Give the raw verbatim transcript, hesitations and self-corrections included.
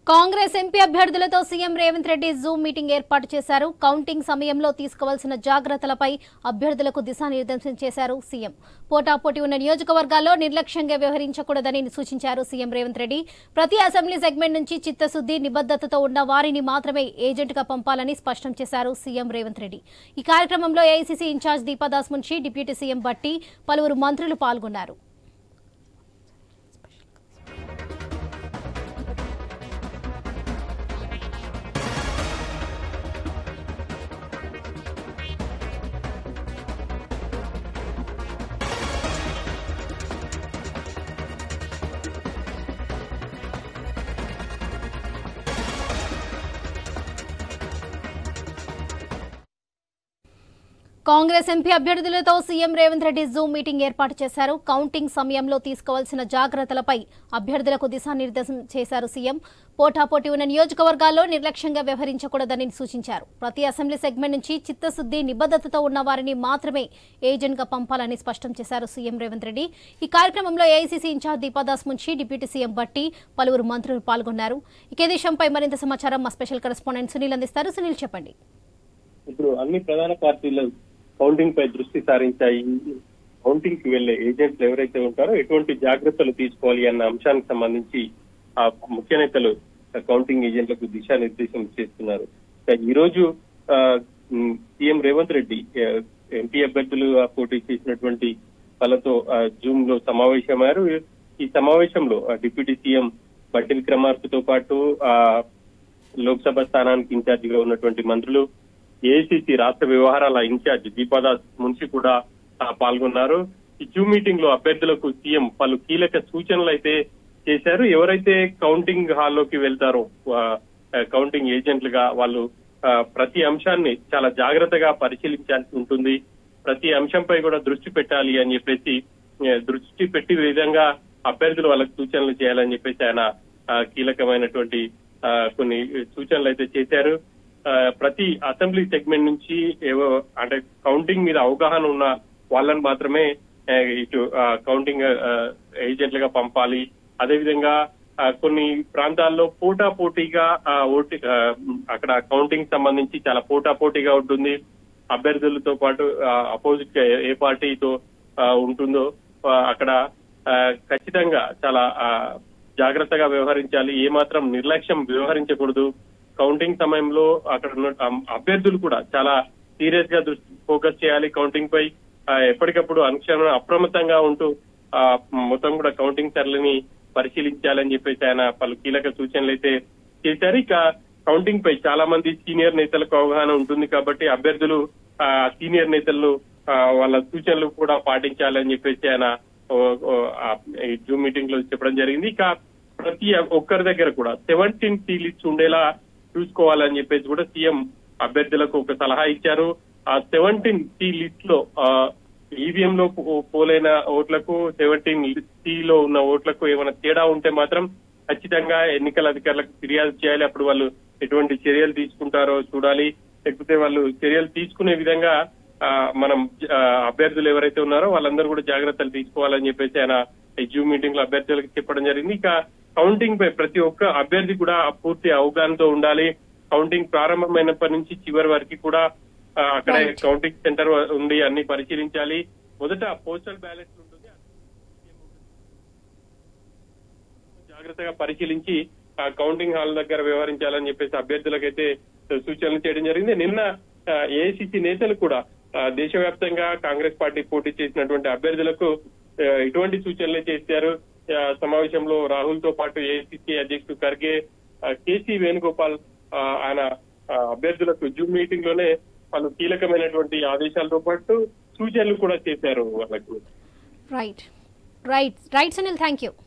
Congress MP అభ్యర్థులతో CM Revanth Reddy Zoom meeting ఏర్పాటు చేశారు. కౌంటింగ్ సమయంలో తీసుకోవాల్సిన జాగ్రత్తలపై అభ్యర్థులకు దిశానిర్దేశం చేశారు సీఎం. పోటాపోటీ ఉన్న నియోజకవర్గాల్లో నిర్లక్ష్యంగా వ్యవహరించకూడదని సూచించారు సీఎం రేవంత్ రెడ్డి. ప్రతి అసెంబ్లీ సెగ్మెంట్ నుంచి చిత్తశుద్ది, నిబద్ధతతో ఉన్న వారిని మాత్రమే ఏజెంట్గా పంపాలని స్పష్టం చేశారు సీఎం రేవంత్ రెడ్డి. ఈ కార్యక్రమంలో AICC incharge Deepa Das Munshi, deputy CM Bhatti, పలువురు మంత్రులు పాల్గొన్నారు. కాంగ్రెస్ ఎంపీ అభ్యర్థులతో CM Revanth Reddy Zoom meeting ఏర్పాటు చేశారు. కౌంటింగ్ సమయంలో తీసుకోవాల్సిన జాగ్రత్తలపై అభ్యర్థులకు దిశానిర్దేశం చేశారు సీఎం. పోటాపోటీ ఉన్న నియోజకవర్గాల్లో నిర్లక్ష్యంగా వ్యవహరించకూడదని సూచించారు. ప్రతి అసెంబ్లీ సెగ్మెంట్ నుంచి చిత్తశుద్ది, నిబద్ధతతో ఉన్న వారిని మాత్రమే ఏజెంట్గా పంపాలని స్పష్టం చేశారు సీఎం రేవంత్ రెడ్డి. ఈ కార్యక్రమంలో AICC incharge Deepa Das Munshi, deputy CM Bhatti, పలువురు మంత్రులు పాల్గొన్నారు. ఇకే విషయంపై మరింత సమాచారం మా స్పెషల్ కరెస్పాండెంట్ సునీల్ అందిస్తారు. సునీల్, చెప్పండి. ఇప్పుడు అన్ని ప్రధాన పార్టీలు కౌంటింగ్ పై దృష్టి సారించాయి. కౌంటింగ్ కి వెళ్లే ఏజెంట్లు ఎవరైతే ఉంటారో ఎటువంటి జాగ్రత్తలు తీసుకోవాలి అన్న అంశానికి సంబంధించి ఆ ముఖ్య నేతలు కౌంటింగ్ ఏజెంట్లకు దిశానిర్దేశం చేస్తున్నారు. ఈ రోజు సీఎం రేవంత్ రెడ్డి ఎంపీ అభ్యర్థులు పోటీ చేసినటువంటి వాళ్ళతో జూమ్ లో సమావేశమయ్యారు. ఈ సమావేశంలో డిప్యూటీ సీఎం భట్టి విక్రమార్కతో పాటు ఆ లోక్సభ స్థానానికి ఇన్ఛార్జిగా ఉన్నటువంటి మంత్రులు, ఏఐసీసీ రాష్ట్ర వ్యవహారాల ఇన్ఛార్జ్ దీపాదాస్ మున్షి కూడా పాల్గొన్నారు. ఈ జూమ్ మీటింగ్ లో అభ్యర్థులకు సీఎం పలు కీలక సూచనలు అయితే చేశారు. ఎవరైతే కౌంటింగ్ హాల్లోకి వెళ్తారో కౌంటింగ్ ఏజెంట్లుగా వాళ్ళు ప్రతి అంశాన్ని చాలా జాగ్రత్తగా పరిశీలించాల్సి ఉంటుంది. ప్రతి అంశంపై కూడా దృష్టి పెట్టాలి అని చెప్పేసి దృష్టి పెట్టి విధంగా అభ్యర్థులు వాళ్ళకి సూచనలు చేయాలని చెప్పేసి ఆయన కీలకమైనటువంటి కొన్ని సూచనలు అయితే చేశారు. ప్రతి అసెంబ్లీ సెగ్మెంట్ నుంచి ఏవో అంటే కౌంటింగ్ మీద అవగాహన ఉన్న వాళ్ళని మాత్రమే ఇటు కౌంటింగ్ ఏజెంట్లుగా పంపాలి. అదేవిధంగా కొన్ని ప్రాంతాల్లో పోటా పోటీగా ఓటి అక్కడ కౌంటింగ్ సంబంధించి చాలా పోటా పోటీగా ఉంటుంది. అభ్యర్థులతో పాటు అపోజిట్ ఏ పార్టీతో ఉంటుందో అక్కడ ఖచ్చితంగా చాలా జాగ్రత్తగా వ్యవహరించాలి. ఏమాత్రం నిర్లక్ష్యం వ్యవహరించకూడదు. కౌంటింగ్ సమయంలో అక్కడ ఉన్న అభ్యర్థులు కూడా చాలా సీరియస్ గా దృష్టి ఫోకస్ చేయాలి. కౌంటింగ్ పై ఎప్పటికప్పుడు అనుక్షణం అప్రమత్తంగా ఉంటూ మొత్తం కూడా కౌంటింగ్ సరళిని పరిశీలించాలని చెప్పేసి ఆయన పలు కీలక సూచనలు అయితే చేశారు. ఇక కౌంటింగ్ పై చాలా మంది సీనియర్ నేతలకు అవగాహన ఉంటుంది కాబట్టి అభ్యర్థులు ఆ సీనియర్ నేతలను వాళ్ళ సూచనలు కూడా పాటించాలని చెప్పేసి ఆయన జూమ్ మీటింగ్ లో చెప్పడం జరిగింది. ఇక ప్రతి ఒక్కరి దగ్గర కూడా సెవెంటీన్ టీ లిస్ట్ ఉండేలా చూసుకోవాలని చెప్పేసి కూడా సీఎం అభ్యర్థులకు ఒక సలహా ఇచ్చారు. ఆ సెవెంటీన్ టీ లిస్ట్ లో ఈవీఎం లో పోలైన ఓట్లకు సెవెంటీన్ టీ లో ఉన్న ఓట్లకు ఏమైనా తేడా ఉంటే మాత్రం ఖచ్చితంగా ఎన్నికల అధికారులకు ఫిర్యాదు చేయాలి. అప్పుడు వాళ్ళు ఎటువంటి చర్యలు తీసుకుంటారో చూడాలి. లేకపోతే వాళ్ళు చర్యలు తీసుకునే విధంగా మనం అభ్యర్థులు ఎవరైతే ఉన్నారో వాళ్ళందరూ కూడా జాగ్రత్తలు తీసుకోవాలని చెప్పేసి ఆయన ఈ జూమ్ మీటింగ్ లో అభ్యర్థులకు చెప్పడం జరిగింది. ఇక కౌంటింగ్ పై ప్రతి ఒక్క అభ్యర్థి కూడా పూర్తి అవగాహనతో ఉండాలి. కౌంటింగ్ ప్రారంభమైనప్పటి నుంచి చివరి వరకు కూడా అక్కడే కౌంటింగ్ సెంటర్ ఉండి అన్ని పరిశీలించాలి. మొదట పోస్టల్ బ్యాలెట్ ఉంటుంది, జాగ్రత్తగా పరిశీలించి కౌంటింగ్ హాల్ దగ్గర వ్యవహరించాలని చెప్పేసి అభ్యర్థులకైతే సూచనలు చేయడం జరిగింది. నిన్న ఏఐసీసీ నేతలు కూడా దేశవ్యాప్తంగా కాంగ్రెస్ పార్టీ పోటీ చేసినటువంటి అభ్యర్థులకు ఇటువంటి సూచనలు చేశారు. సమావేశంలో రాహుల్ తో పాటు ఏఐసీసీ అధ్యక్షుడు ఖర్గే, కేసీ వేణుగోపాల్ ఆయన అభ్యర్థులకు జూమ్ మీటింగ్ లోనే పలు కీలకమైనటువంటి ఆదేశాలతో పాటు సూచనలు కూడా చేశారు వాళ్ళకు. Right right right Sunil, thank you.